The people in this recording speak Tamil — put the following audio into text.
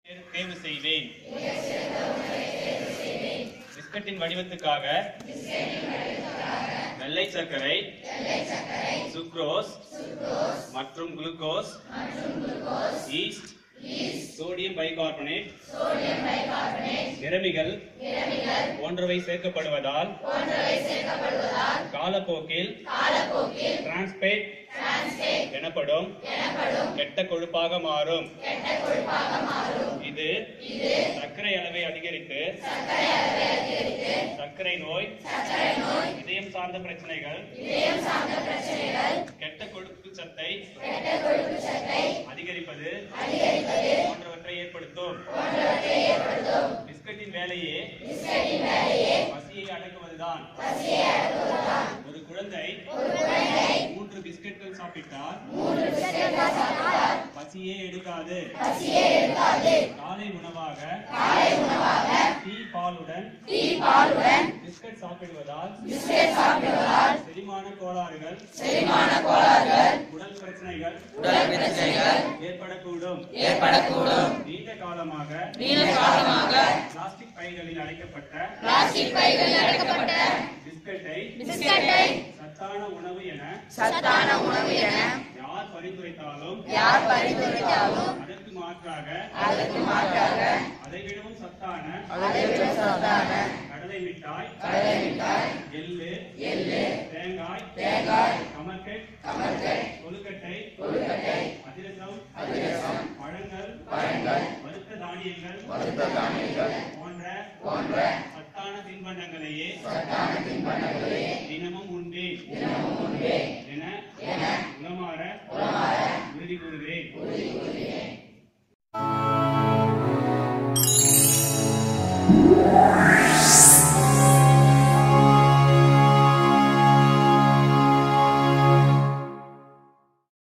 தேர்வு செய்வேன். பிஸ்கட்டின் வடிவத்துக்காக வெள்ளை சர்க்கரை, சுக்ரோஸ் மற்றும் குளுக்கோஸ், ஈஸ்ட், சோடியம் பைகார்பனேட், நிறமிகள் போன்றவை சேர்க்கப்படுவதால் காலப்போக்கில் டிரான்ஸ்பேட் எனப்படும் கெட்ட கொழுப்பாக மாறும். இது சர்க்கரை அளவை அதிகரித்து சர்க்கரை நோய், இதயம் சார்ந்த பிரச்சனைகள், கெட்ட கொழுப்பு சத்தை அதிகரிப்பது போன்றவற்றை ஏற்படுத்தும். பிஸ்கட்டின் வேலையே பசியை அடக்குவதுதான். ஒரு குழந்தை 3 பிஸ்கட்கள் சாப்பிட்டால் பசியே எடுக்காது. காலை உணவாக டீ பாலுடன் பிஸ்கட் சாப்பிடுவதால் செரிமான கோளாறுகள், உடல் பிரச்சனைகள் ஏற்படக்கூடும். நீண்ட காலமாக பிளாஸ்டிக் பைகளில் அடைக்கப்பட்ட பிஸ்கட்டை சத்தான உணவு என யார் பரிந்துரைத்தாலும் அதற்கு மாற்றாக அதைவிடவும் சத்தான கடலை மிட்டாய், எள்ளு, தேங்காய், கமர்கட், கொழுக்கட்டை, அதிரசம், பழங்கள், வறுத்த தானியங்கள் போன்ற சத்தான தின்பண்டங்களையே தினமும் உண்டேன் என உளமாற உறுதி கூறுகிறேன்.